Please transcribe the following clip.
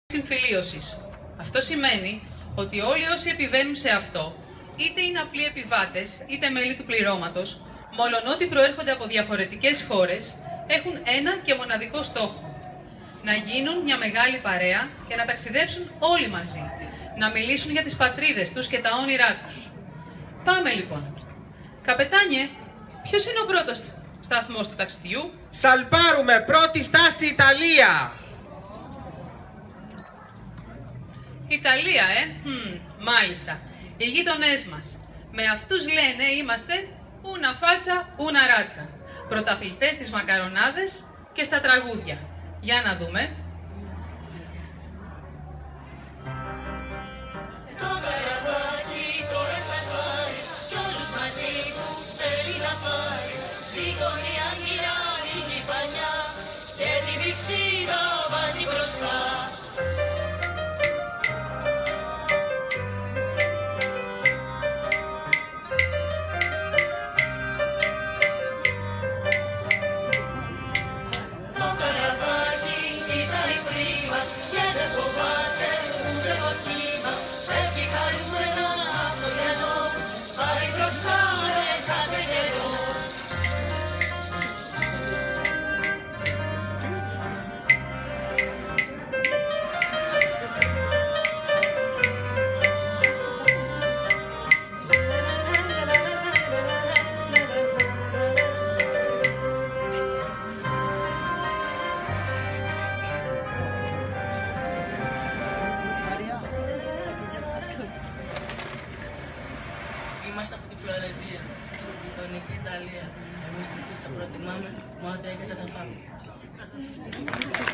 συμφιλίωσης. Αυτό σημαίνει ότι όλοι όσοι επιβαίνουν σε αυτό, είτε είναι απλοί επιβάτες, είτε μέλη του πληρώματος, μολονότι προέρχονται από διαφορετικές χώρες, έχουν ένα και μοναδικό στόχο. Να γίνουν μια μεγάλη παρέα και να ταξιδέψουν όλοι μαζί. Να μιλήσουν για τις πατρίδες τους και τα όνειρά τους. Πάμε λοιπόν. Καπετάνιε, ποιος είναι ο πρώτος σταθμός του ταξιδιού? Σαλπάρουμε, πρώτη στάση Ιταλία! Ιταλία, μάλιστα. Οι γείτονές μας. Με αυτούς λένε είμαστε ούνα φάτσα, ούνα ράτσα. Πρωταθλητές στις μακαρονάδες και στα τραγούδια. Για να δούμε. Είμαστε από τη Φλωρεντία, στην γειτονική Ιταλία. Εμείς προτιμάμε μόνο ότι έχετε να πάμε.